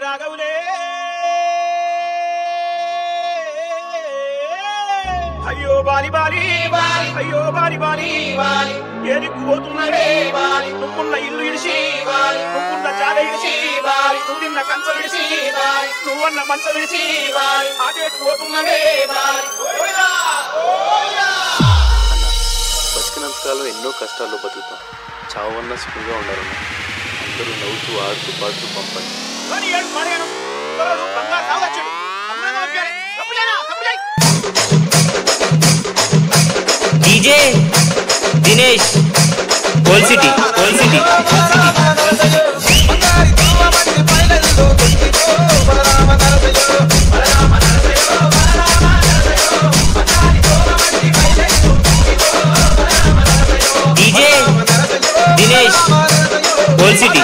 రాగవులే అయ్యో బాలి బాలి అయ్యో బాలి బాలి ఏదికు పోతున్నవే నువ్వున్న ఇల్లు ఇడిసి నువ్వున్న జాగ ఇడిసి నువ్వు నిన్న కంచం ఇడిసి నువ్వన్న మంచం ఇడిసి అటేటు పోతున్నవే బతికినంతకాలం ఎన్నో కష్టాల్లో బతుకుతాం. చావన్నా సుఖంగా ఉండాలన్నా అందరూ నవ్వుతూ ఆడుతూ పాడుతూ పంపండి. DJ Dinesh old city DJ Dinesh old city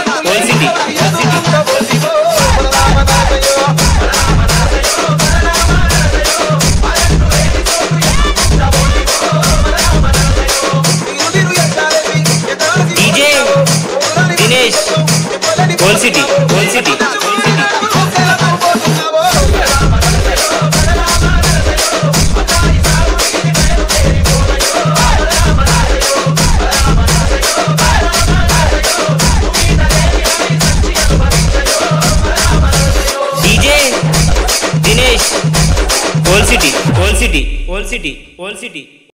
old city DJ Dinesh old city